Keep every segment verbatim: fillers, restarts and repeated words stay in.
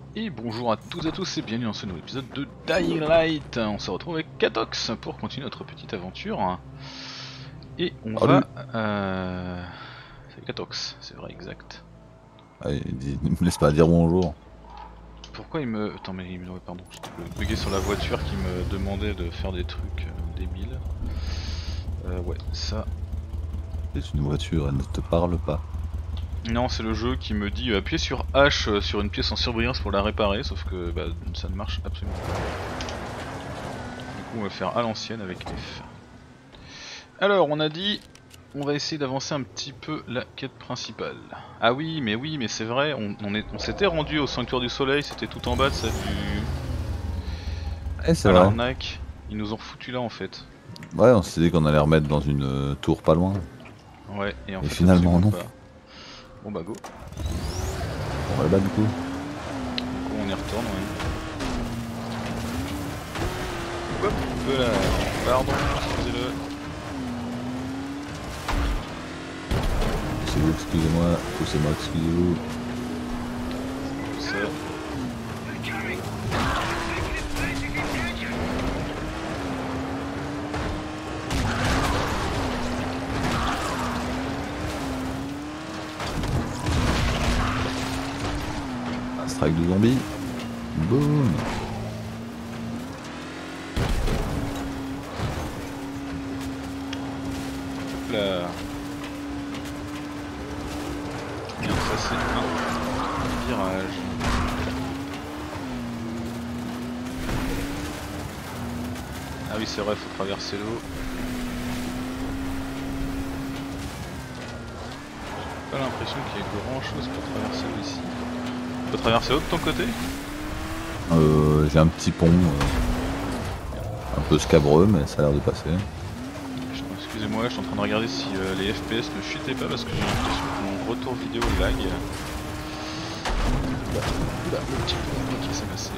Et bonjour à toutes et à tous et bienvenue dans ce nouvel épisode de Dying Light. On se retrouve avec Katox pour continuer notre petite aventure. Et on Salut. va... Euh... C'est Katox, c'est vrai, exact. Allez, dis- ne me laisse pas dire bonjour. Pourquoi il me... Attends mais il me... ouais, pardon, j'étais bugué sur la voiture qui me demandait de faire des trucs euh, débiles. Euh, ouais, ça... C'est une voiture, elle ne te parle pas. Non, c'est le jeu qui me dit euh, appuyer sur H euh, sur une pièce en surbrillance pour la réparer, sauf que bah, ça ne marche absolument pas. Du coup on va faire à l'ancienne avec F. Alors on a dit... On va essayer d'avancer un petit peu la quête principale. Ah oui, mais oui, mais c'est vrai, on, on, est- on s'était rendu au sanctuaire du soleil, c'était tout en bas de ça du... Eh, c'est à vrai. l'arnaque. Ils nous ont foutu là en fait. Ouais, on s'est dit qu'on allait remettre dans une euh, tour pas loin. Ouais, et en Et fait finalement, absolument non. pas. Bon bah go. On va là du coup. Du coup on y retourne, ouais. Hop là, pardon, excusez-le. C'est vous, excusez-moi. Ou c'est moi, excusez-vous. Ça. Un strike de zombie. Boum. Hop là. Bien, ça c'est un virage. Ah oui c'est vrai, faut traverser l'eau. J'ai pas l'impression qu'il y ait grand chose pour traverser l'eau ici. Tu peux traverser l'eau de ton côté? Euh, j'ai un petit pont. euh, un peu scabreux, mais ça a l'air de passer. Excusez-moi, je suis en train de regarder si euh, les F P S ne chutaient pas parce que j'ai l'impression que mon retour vidéo lag. Oula, oula, le petit pont qui s'est passé.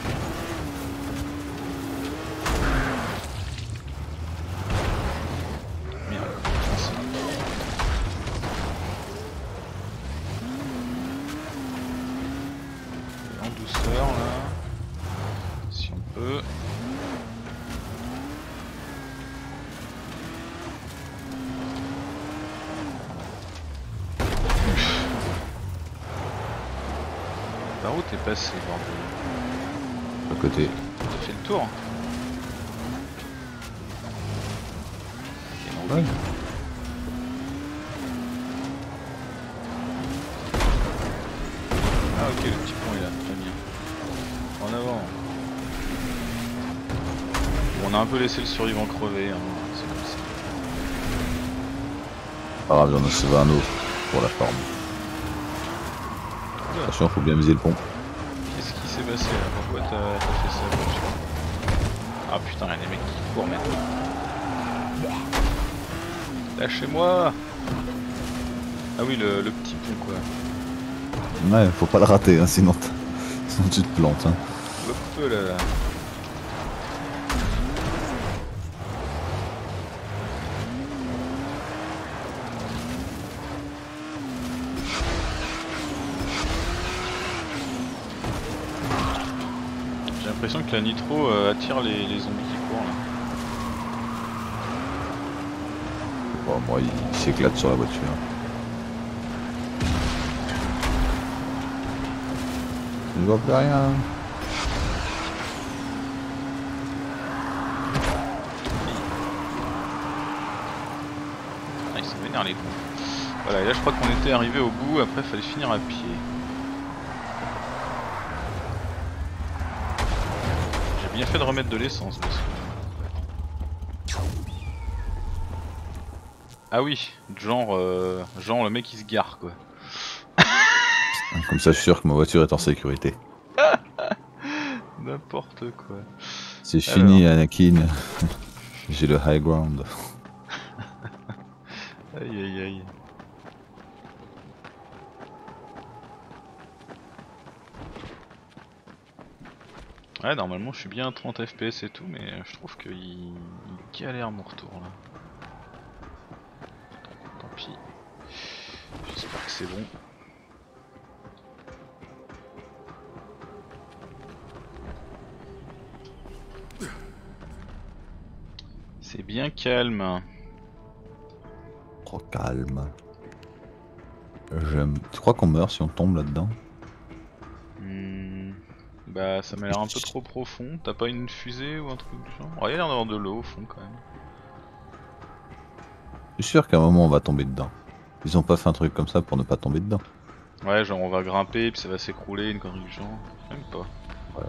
Merde, merci. En douceur là, si on peut. Par où t'es passé, bordel? À côté. T'as fait le tour? Ok, non. Ouais. Ah ok, le petit pont est là, très bien. En avant. Bon, on a un peu laissé le survivant crever, hein. C'est comme ça. Pas grave, j'en ai sauvé un autre. Pour la forme. Oula, Attention, faut bien viser le pont. qu'est-ce qui s'est passé là? Pourquoi t'as t'as fait ça, voiture? Ah putain, il y a des mecs qui courent maintenant. Lâchez-moi! Ah oui, le, le petit pont quoi. Ouais, faut pas le rater, hein, sinon, t- sinon tu te plantes. Hein. Hop là là. J'ai l'impression que la nitro euh, attire les, les zombies qui courent là. Bon, moi, il, il s'éclate sur la voiture. Je vois plus rien. Ah, ils sont vénères les cons. Voilà, et là je crois qu'on était arrivé au bout, après il fallait finir à pied. J'ai bien fait de remettre de l'essence parce que... Ah oui, genre, euh, genre le mec il se gare quoi. Comme ça, je suis sûr que ma voiture est en sécurité. N'importe quoi. C'est Alors, fini, Anakin. J'ai le high ground. aïe aïe aïe. Ouais, normalement je suis bien à trente F P S et tout, mais je trouve qu'il il galère mon retour là. Tant pis. J'espère que c'est bon. C'est bien calme. Trop calme. J'aime. Tu crois qu'on meurt si on tombe là-dedans? Hmm. Bah ça m'a l'air un peu trop profond. T'as pas une fusée ou un truc du genre? Oh, il y a l'air d'avoir de l'eau au fond quand même. Je suis sûr qu'à un moment on va tomber dedans. Ils ont pas fait un truc comme ça pour ne pas tomber dedans. Ouais, genre on va grimper puis ça va s'écrouler, une connerie du genre. Même pas. Ouais.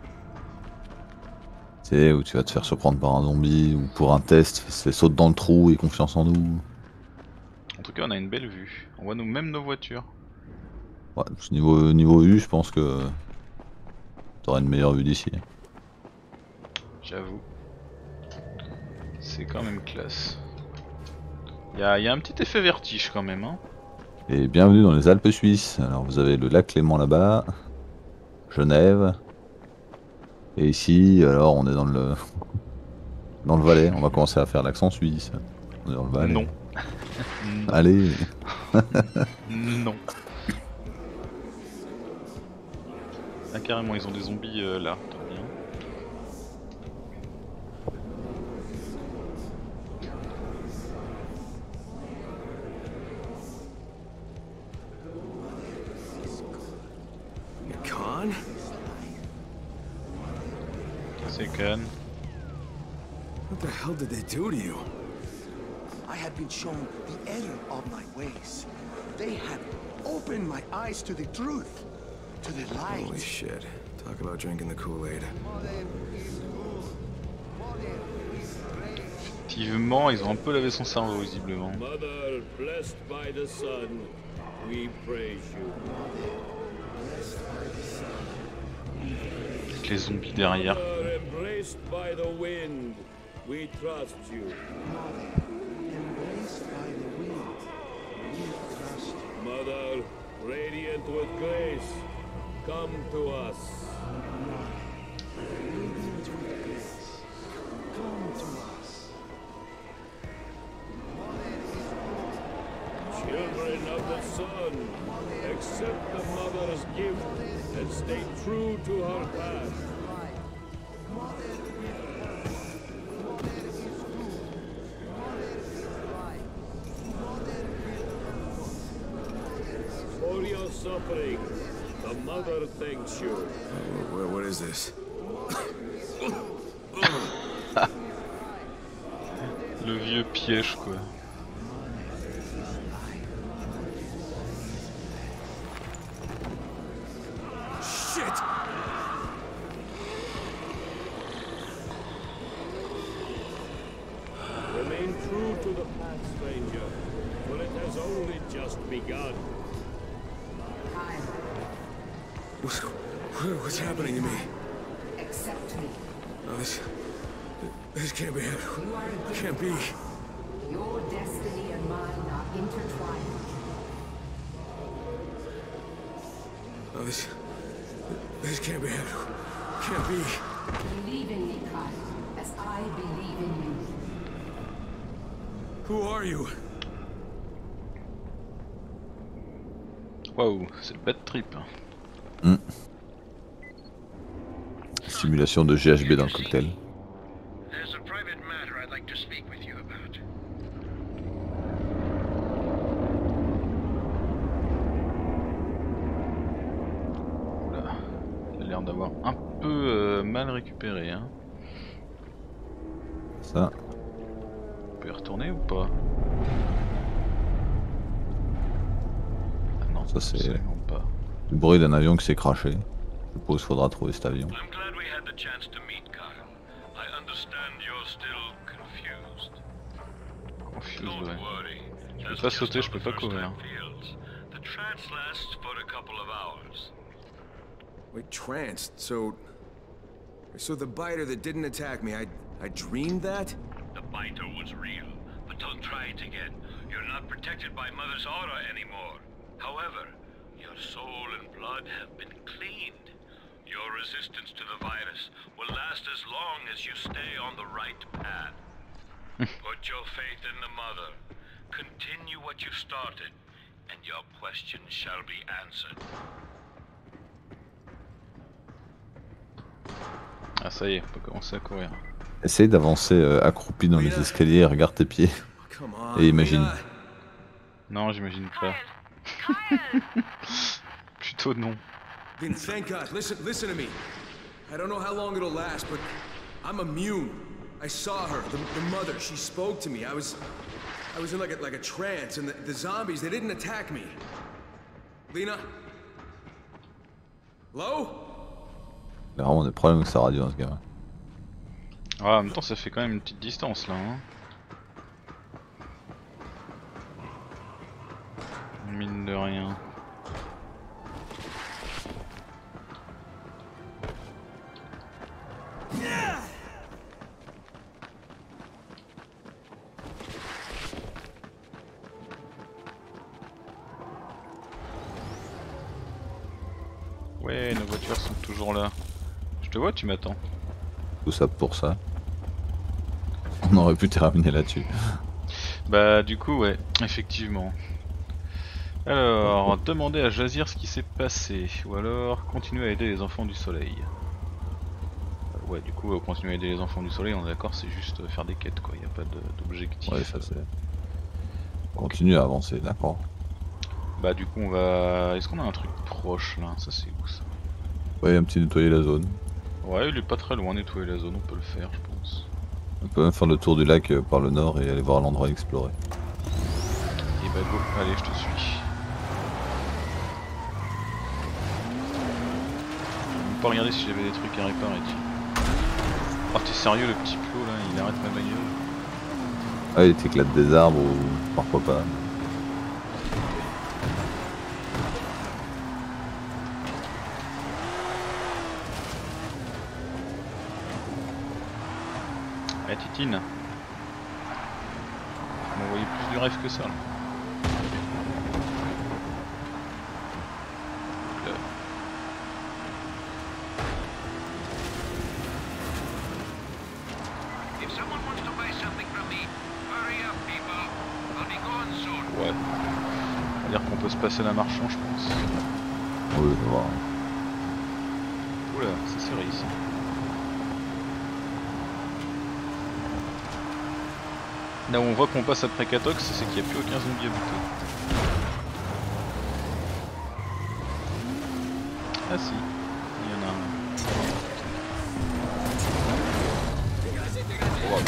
Tu sais, où tu vas te faire surprendre par un zombie, ou pour un test, c'est saute dans le trou et confiance en nous. En tout cas, on a une belle vue. On voit nous même nos voitures. Ouais, niveau, niveau vue, je pense que t'auras une meilleure vue d'ici. J'avoue. C'est quand même classe. Il y a, y a un petit effet vertige quand même, hein. Et bienvenue dans les Alpes suisses. Alors vous avez le lac Léman là-bas, Genève. Et ici, alors on est dans le dans le Valais. On va commencer à faire l'accent suisse. On est dans le Valais. Non. Allez. Non. Ah carrément, ils ont des zombies euh, là. Très bien. Khan? C'est Khan. What the hell did they do to you? I had been shown the error of my ways. They had opened my eyes to the truth, to the light. Holy shit. Talk about drinking the Kool-Aid. Effectivement, ils ont un peu lavé son cerveau visiblement. Mother, blessed by the sun, we praise you. Avec les zombies derrière. Mother, embraced by the wind, we trust you. Embraced by the wind, we trust you. Mother, radiant with grace, come to us. Radiant with grace, come to us. Children of the sun, accept the mother's gift and stay true to her path. For your suffering, the mother thanks you. What, what is this? Le vieux piège quoi. Shit! Remain true to the path, stranger, for it has only just begun. What's, what's happening to me? Accept me. Oh, this... This can't be happening. You are a gift. Can't be. Your destiny and mine are intertwined. Oh, this... This can't be happening. Can't be. Believe in me, Kai, as I believe in you. Who are you? Waouh, c'est le bad trip. Hmm. Simulation de G H B dans le cocktail. There's a private matter I'd like to speak with you about. Oula, il a l'air d'avoir un peu euh, mal récupéré, hein. Ça. On peut y retourner ou pas? Ah non, Ça, c'est- absolument pas. Le bruit d'un avion qui s'est craché. Je suppose qu'il faudra trouver cet avion. I'm glad we had the chance to meet, Kyle. I understand you're still confused. Confuse, Don't ouais. worry. Je peux That's pas just sauter, how je peux the pas first courir. time feels. The trance lasts for a couple of hours. Wait, tranced. So... So the biter that didn't attack me, I... I dreamed that? The biter was real, but don't try it again. You're not protected by Mother's aura anymore. However, your soul and blood have been cleaned. Your resistance to the virus will last as long as you stay on the right path. Put your faith in the Mother. Continue what you started, and your questions shall be answered. Ah ça y est, on peut commencer à courir. Essaye d'avancer euh, accroupi dans les escaliers, regarde tes pieds. Come on. Et imagine. Lena. Non, j'imagine pas. Plutôt non. Then thank God. Listen, listen to me. I don't know how long it'll last, but I'm immune. I saw her, the, the mother. She spoke to me. I was, I was in like a, like a trance, and the, the zombies, they didn't attack me. Lena? Hello? Il y a vraiment des problèmes avec sa radio, hein, ce gamin. Ouais, en même temps, ça fait quand même une petite distance là. Hein. Mine de rien. Ouais, nos voitures sont toujours là. Je te vois, tu m'attends. Tout ça pour ça. On aurait pu terminer là-dessus. Bah du coup ouais, effectivement. Alors, demander à Jazir ce qui s'est passé, ou alors continuer à aider les enfants du soleil. Euh, ouais, du coup, euh, continuer à aider les enfants du soleil, on est d'accord, c'est juste faire des quêtes quoi, il n'y a pas d'objectif. Ouais, ça c'est. Continue à avancer, d'accord. Bah du coup on va... Est-ce qu'on a un truc proche là? Ça c'est où ça? Ouais, un petit nettoyer la zone. Ouais, il est pas très loin, nettoyer la zone, on peut le faire je pense. On peut même faire le tour du lac euh, par le nord et aller voir l'endroit exploré. Et bah go, allez je te suis. On peut regarder si j'avais des trucs à réparer, tiens. Oh t'es sérieux, le petit plot là, il arrête ma bagnole. Ah, il t'éclate des arbres ou parfois pas. Eh Titine, on m'envoyait plus du rêve que ça là. Là. If someone wants to buy something from me, hurry up, people. I'll be gone soon. Ouais. On va dire qu'on peut se passer la marchand je pense. Oui, on va voir. Oula, c'est serré ici. Là où on voit qu'on passe après Katox, c'est qu'il n'y a plus aucun zombie à buter. Ah si, il y en a un. Oh,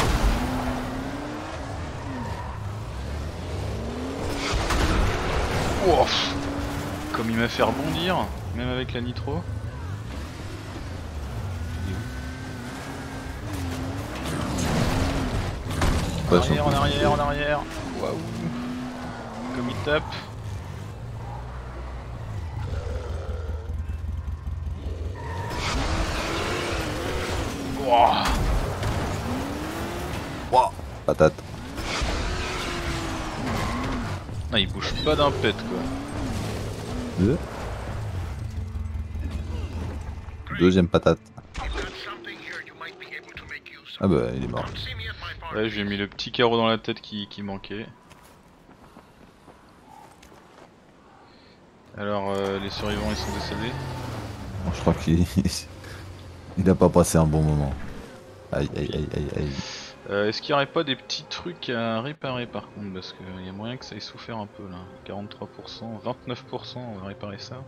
oh, pff. Comme il m'a fait rebondir, même avec la nitro. En arrière, en arrière, en arrière. Waouh. Comme il tape. Wow. Wow. Patate. Ah, il bouge pas d'un pet quoi. Deux. Deuxième patate. Ah bah il est mort. Ouais, j'ai mis le petit carreau dans la tête qui, qui manquait. Alors euh, les survivants ils sont décédés. Bon, je crois qu'il il a pas passé un bon moment. Aïe aïe aïe aïe aïe. Euh, Est-ce qu'il n'y aurait pas des petits trucs à réparer par contre? Parce qu'il y a moyen que ça ait souffert un peu là. quarante-trois pour cent, vingt-neuf pour cent, on va réparer ça.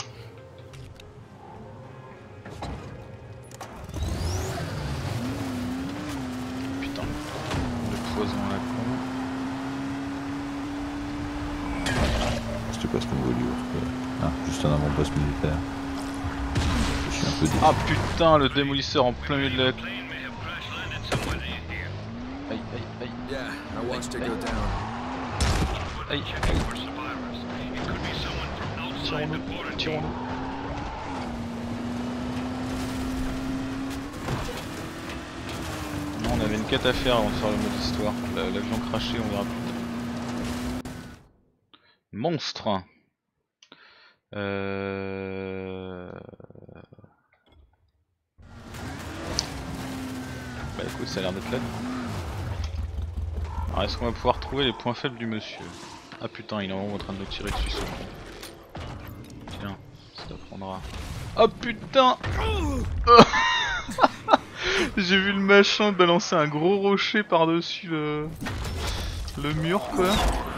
Putain, le poison à la con. C'était quoi ce nouveau lieu? Ah, juste un avant-poste militaire. Je suis un peu déçu. Ah putain, le démolisseur en plein milieu de la... Aïe aïe aïe. Yeah, I watched it go down. Aïe aïe. Tirons-nous, tirons-nous. Non, on avait une quête à faire avant de faire le mode histoire. L'avion craché, on verra plus tard. Monstre. Euh... Bah écoute, ça a l'air d'être là. Alors est-ce qu'on va pouvoir trouver les points faibles du monsieur? Ah putain, il est en haut en train de me tirer dessus ce con. Tiens, ça t'apprendra. Oh putain. J'ai vu le machin balancer un gros rocher par-dessus le... le mur quoi.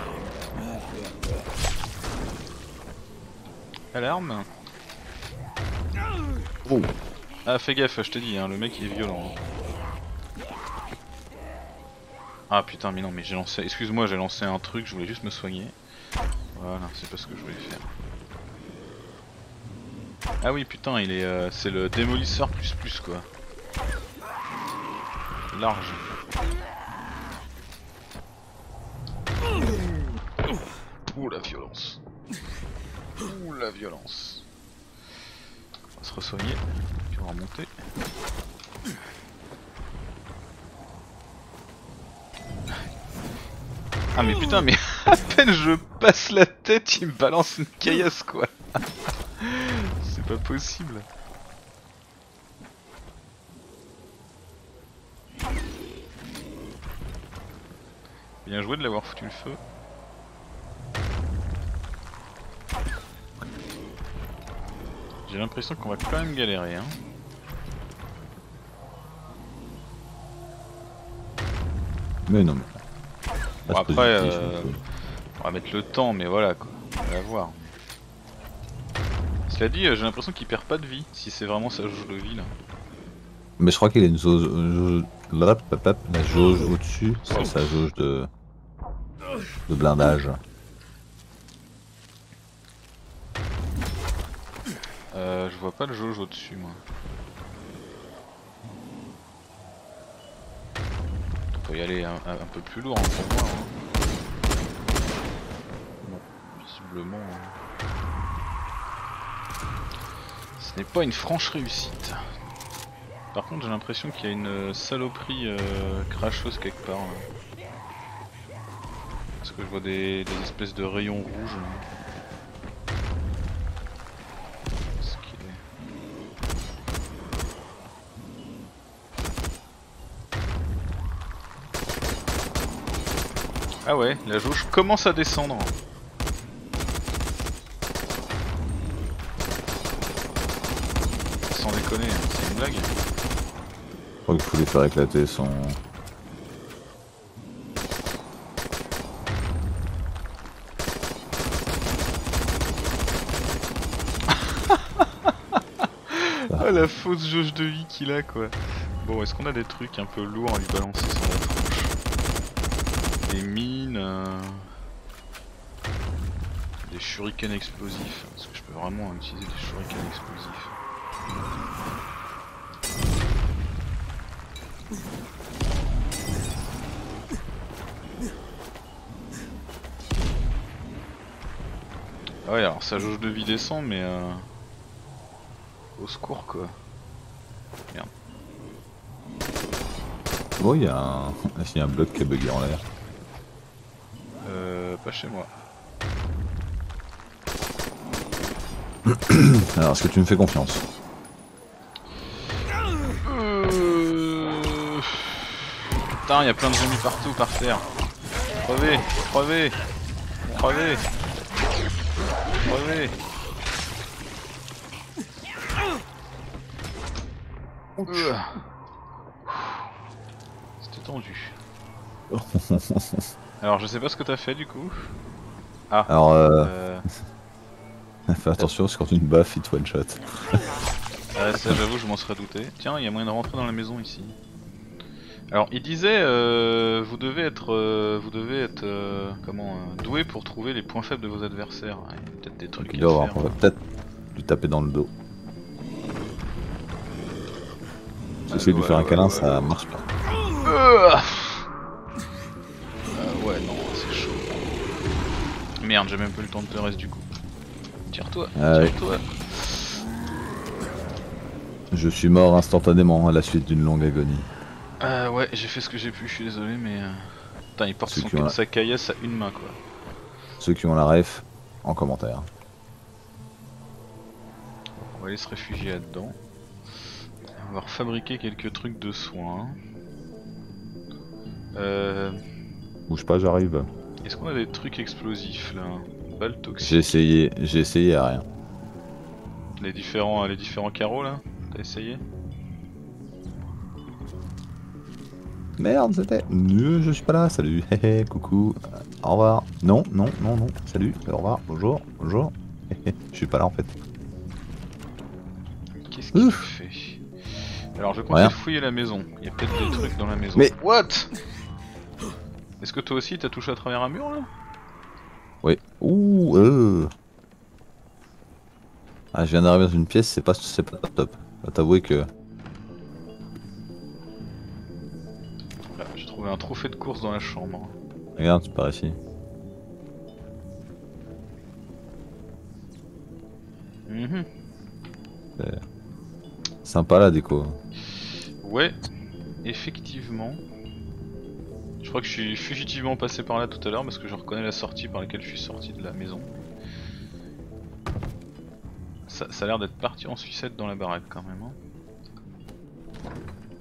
Alarme. Oh. Ah fais gaffe, je t'ai dit, hein, le mec il est violent. Ah putain mais non mais j'ai lancé, excuse-moi j'ai lancé un truc, je voulais juste me soigner. Voilà, c'est pas ce que je voulais faire. Ah oui putain il est, euh, c'est le démolisseur plus plus quoi. Large. Ouh la violence. Ouh la violence. On va se re-soigner, puis on va remonter. Ah mais putain mais à peine je passe la tête, il me balance une caillasse quoi. C'est pas possible. Bien joué de l'avoir foutu le feu. J'ai l'impression qu'on va quand même galérer hein. Mais non mais... Bon après euh, on va mettre le temps mais voilà quoi, on va voir. Cela dit, euh, j'ai l'impression qu'il perd pas de vie, si c'est vraiment sa jauge de vie là. Mais je crois qu'il a une jauge... jauge... La jauge au-dessus, c'est sa jauge de... de blindage. Euh, je vois pas le jauge au-dessus moi. On peut y aller un, un, un peu plus lourd hein, pour moi. Hein. Non, visiblement. Hein. Ce n'est pas une franche réussite. Par contre j'ai l'impression qu'il y a une saloperie euh, cracheuse quelque part. Là. Parce que je vois des, des espèces de rayons rouges. Là. Ah ouais, la jauge commence à descendre. Sans déconner, c'est une blague. Je crois qu'il faut lui faire éclater son... Ah la fausse jauge de vie qu'il a quoi. Bon, est-ce qu'on a des trucs un peu lourds à lui balancer sur la tronche? Des mines, euh... des shurikens explosifs. Est-ce que je peux vraiment utiliser des shurikens explosifs? Ah ouais, alors sa jauge de vie descend, mais euh... au secours quoi. Merde. Bon, il y a un... il y a un bloc qui est bugué en l'air. Euh, pas chez moi. Alors, est-ce que tu me fais confiance? euh... Putain, il y a plein de zombies partout par terre. Crevez, crevez, crevez, crevez. Euh. C'était tendu. Alors je sais pas ce que t'as fait du coup. Ah. Alors euh... euh... fais attention parce que quand une baffe il te one shot. Ouais, ça j'avoue je m'en serais douté. Tiens, il y a moyen de rentrer dans la maison ici. Alors il disait euh, vous devez être euh, vous devez être euh, comment euh, doué pour trouver les points faibles de vos adversaires. Il y a peut-être des trucs Il à doit avoir, faire. on va peut-être lui taper dans le dos. Si essayer de lui faire un câlin, ça marche pas. Euh... Euh, ouais, non, c'est chaud. Merde, j'ai même pas eu le temps de te reste du coup. Tire-toi, Ah, tire-toi. oui. Je suis mort instantanément à la suite d'une longue agonie. Euh, ouais, j'ai fait ce que j'ai pu, je suis désolé, mais. Euh... Putain, il porte Ceux son qui ont la- sa caillasse à une main quoi. Ceux qui ont la ref, en commentaire. On va aller se réfugier là-dedans. On va refabriquer quelques trucs de soins. Euh... Bouge pas, j'arrive. Est-ce qu'on a des trucs explosifs là? Balles toxiques. J'ai essayé, j'ai essayé à rien. Les différents, les différents carreaux là? T'as essayé? Merde, c'était. Euh, Je suis pas là, salut, hé hé, coucou, au revoir. Non, non, non, non, salut, au revoir, bonjour, bonjour. Hé hé, je suis pas là en fait. Qu'est-ce qu'il Ouf. fait? Alors je continue Rien. de fouiller la maison. Il y a peut-être des trucs dans la maison. Mais- What? Est-ce que toi aussi t'as touché à travers un mur là? Oui. Ouh, euh. Ah, je viens d'arriver dans une pièce, c'est pas, c'est pas top top. Je dois t'avouer que. Là, j'ai trouvé un trophée de course dans la chambre. Regarde, c'est par ici. Mhm. Sympa la déco. Ouais, effectivement. Je crois que je suis fugitivement passé par là tout à l'heure parce que je reconnais la sortie par laquelle je suis sorti de la maison. Ça, ça a l'air d'être parti en sucette dans la baraque quand même. Hein.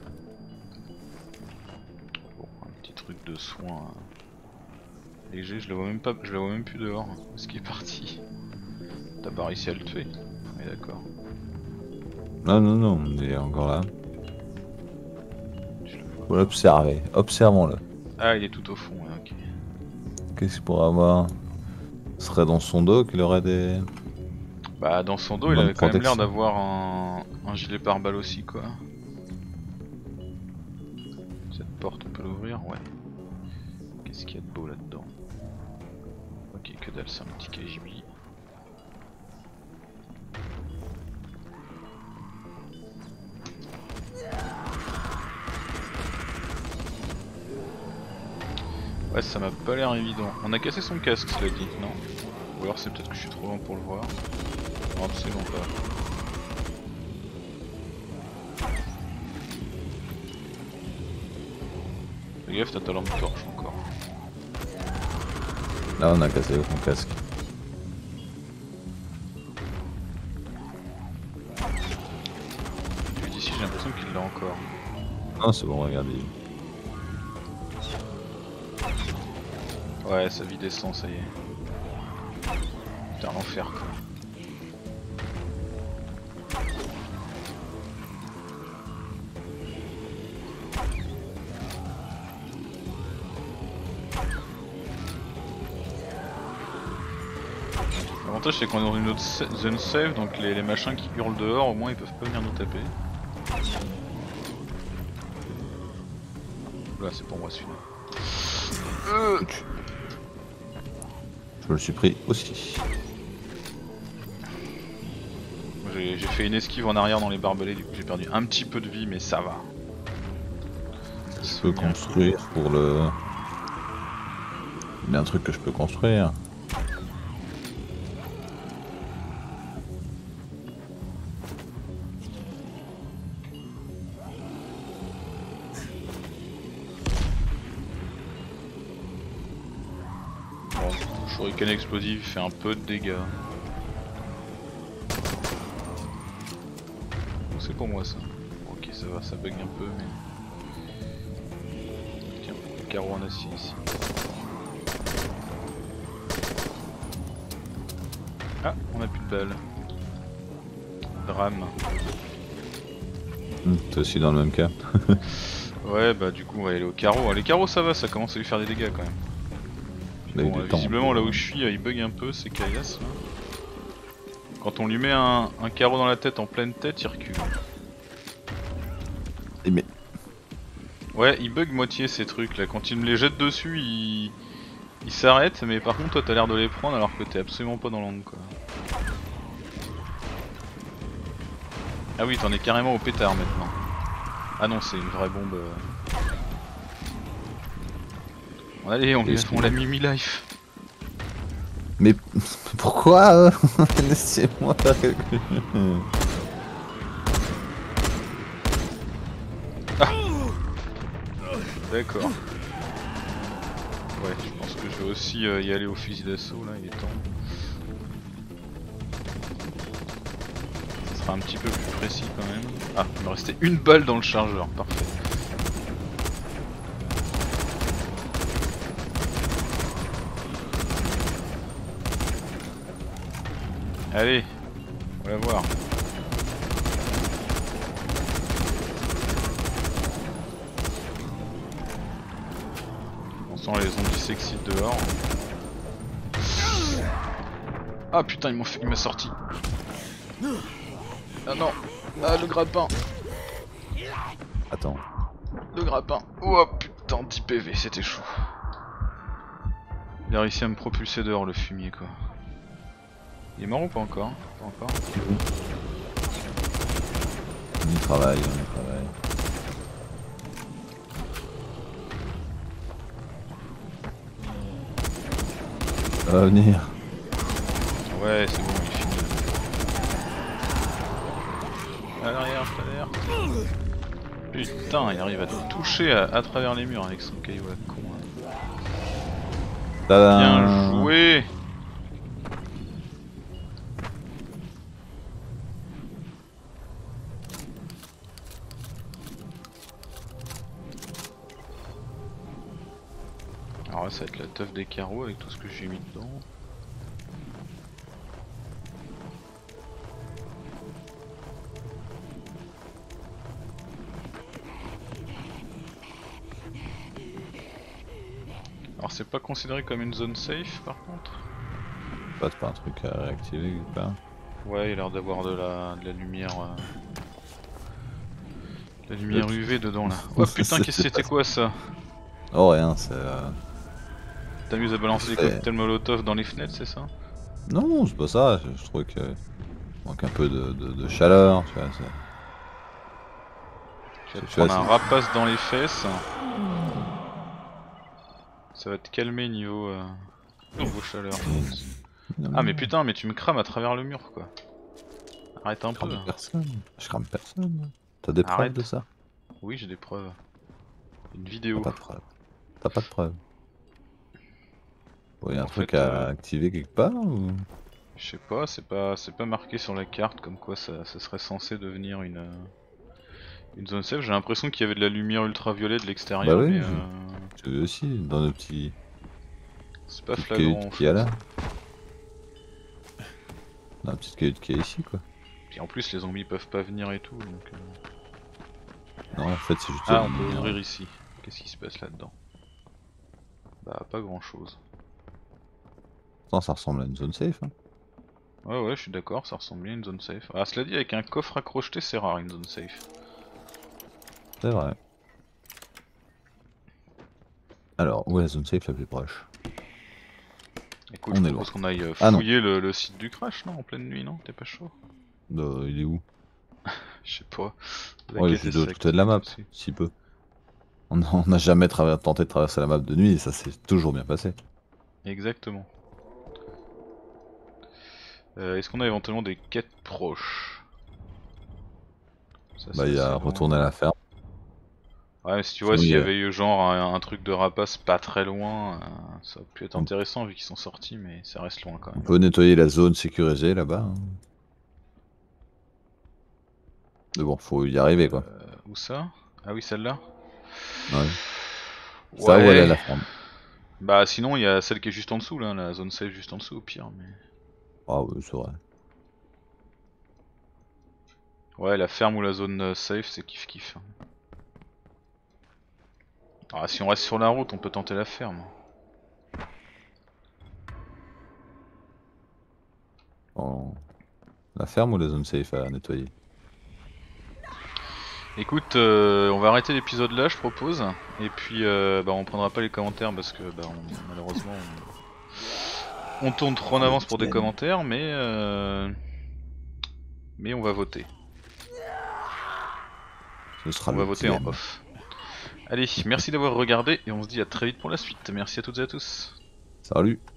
Bon, un petit truc de soin euh, léger, je la vois même pas, je la vois même plus dehors. Où est-ce qu'il est parti? T'as pas réussi à le tuer? Oui d'accord. Non, non, non, il est encore là. Je le vois. Faut l'observer, observons-le. Ah il est tout au fond, ouais, ok. Qu'est-ce qu'il pourrait avoir? Ce serait dans son dos qu'il aurait des. Bah dans son dos il Bonne avait quand même l'air protection. d'avoir un, un gilet pare-balles aussi quoi. Cette porte on peut l'ouvrir, ouais. Qu'est-ce qu'il y a de beau là-dedans? Ok que dalle, c'est un petit K G B. Ouais ça m'a pas l'air évident. On a cassé son casque cela dit, non? Ou alors c'est peut-être que je suis trop loin pour le voir. Non absolument pas. Fais gaffe, t'as ta lampe torche encore. Là, on a cassé son casque. Vu d'ici j'ai l'impression qu'il l'a encore. Non, c'est bon, regardez. Ouais sa vie descend, ça y est. Putain l'enfer quoi. L'avantage c'est qu'on est dans une autre sa- zone safe, donc les, les machins qui hurlent dehors au moins ils peuvent pas venir nous taper. Là c'est pour moi celui-là. Euh, Je me le suis pris aussi. J'ai j'ai fait une esquive en arrière dans les barbelés, du coup j'ai perdu un petit peu de vie mais ça va. Je peux construire pour le. Il y a un truc que je peux construire. Bon, shuriken explosif fait un peu de dégâts. C'est pour moi ça. Ok ça va, ça bug un peu mais... Tiens, carreau en acier ici. Ah, on a plus de balles. Drame. Hum, T'es aussi dans le même cas. Ouais bah du coup on va y aller au carreau. Les carreaux ça va, ça commence à lui faire des dégâts quand même. Là, il Bon, est euh, temps. visiblement là où je suis il bug un peu, c'est caillasse là. Quand on lui met un, un carreau dans la tête en pleine tête il recule. Et mais. Ouais il bug moitié ces trucs là, quand il me les jette dessus il, il s'arrête mais par contre toi t'as l'air de les prendre alors que t'es absolument pas dans l'angle quoi. Ah oui t'en es carrément au pétard maintenant. Ah non c'est une vraie bombe. euh. Bon, allez on, lui- on l'a mis mi-life. Mais pourquoi euh laissez-moi faire quelque chose. D'accord. Ouais, je pense que je vais aussi euh, y aller au fusil d'assaut là, il est temps. Ça sera un petit peu plus précis quand même. Ah, il me restait une balle dans le chargeur, parfait. Allez, on va voir. Attends, les zombies s'excitent dehors. Ah putain, ils m'ont fait... il m'a sorti. Ah non. Ah, le grappin. Attends. Le grappin. Oh putain, dix P V, c'était chaud. Il a réussi à me propulser dehors, le fumier, quoi. Il est mort ou pas encore? Pas encore. On y travaille, on y travaille. Ça va venir. Ouais, c'est bon, il est fini. À l'arrière, à l'arrière. Putain, il arrive à tout toucher à, à travers les murs avec son caillou à con. Hein. Tadam. Bien joué. Alors là, ça va être la teuf des carreaux avec tout ce que j'ai mis dedans. Alors c'est pas considéré comme une zone safe par contre? Bah, c'est pas un truc à réactiver ou pas? Ouais, il a l'air d'avoir de la, de la lumière... Euh... De la lumière U V dedans là. Oh putain, qu'est-ce que c'était quoi ça? Oh rien, c'est... Euh... T'amuses à balancer des cocktails molotov dans les fenêtres, c'est ça? Non, c'est pas ça, je, je trouvais que... Il manque un peu de, de, de chaleur, tu vois. Tu vas te prendre un rapace dans les fesses. Ça va te calmer niveau, euh, niveau chaleur. Ah mais putain, mais tu me crames à travers le mur quoi. Arrête un je peu. crame personne. Je crame personne. T'as des Arrête. preuves de ça? Oui, j'ai des preuves. Une vidéo. T'as pas de preuves. T'as pas de preuves. Bon, y a un En truc fait, à euh... activer quelque part ou... Je sais pas, c'est pas c'est pas marqué sur la carte comme quoi ça, ça serait censé devenir une, euh, une zone safe. J'ai l'impression qu'il y avait de la lumière ultraviolet de l'extérieur, Bah oui, mais je- euh... J'ai vu aussi dans nos petits... c'est pas petites flagrant. cahutes qu'il y a là. Dans la petite cahute qui est ici quoi. Puis en plus les zombies peuvent pas venir et tout donc... Euh... Non, en fait c'est juste... Ah, la on peut lumière. ouvrir ici. Qu'est-ce qui se passe là-dedans? Bah pas grand chose. Pourtant, ça ressemble à une zone safe. Hein. Ouais ouais, je suis d'accord, ça ressemble bien à une zone safe. Ah, cela dit, avec un coffre à crocheter, c'est rare une zone safe. C'est vrai. Alors, où est la zone safe la plus proche? Écoute, On je est propose qu'on aille euh, Ah non. fouiller le, le site du crash, non? En pleine nuit, non? T'es pas chaud? euh, Il est où? Je sais pas. La Ouais, il quête est est de l'autre sec, côté de la map, aussi. si peu. On n'a on n'a jamais tra- tenté de traverser la map de nuit et ça s'est toujours bien passé. Exactement. Euh, Est-ce qu'on a éventuellement des quêtes proches? Ça, Bah, c'est il y a assez loin. retourner à la ferme. Ouais, mais si tu vois, Sinon, s'il il y y a- avait eu genre un, un truc de rapace pas très loin, euh, ça aurait pu être On- intéressant vu qu'ils sont sortis, mais ça reste loin quand On même. peut nettoyer la zone sécurisée là-bas. hein. Mais bon, faut y arriver quoi. Euh, où ça? Ah oui, celle-là? Ouais. Ça, où elle est la ferme. Bah sinon, il y a celle qui est juste en dessous là, la zone safe juste en dessous au pire, mais... Ah oui, c'est vrai. Ouais, la ferme ou la zone euh, safe, c'est kiff kiff. Ah, si on reste sur la route, on peut tenter la ferme. Bon. La ferme ou la zone safe à nettoyer? Écoute, euh, on va arrêter l'épisode là, je propose. Et puis, euh, bah, on prendra pas les commentaires parce que, bah, on- malheureusement, on... on tourne trop en avance pour des commentaires, mais euh... mais on va voter. Ce sera On le va voter en dilemme. off. Allez, merci d'avoir regardé et on se dit à très vite pour la suite. Merci à toutes et à tous. Salut.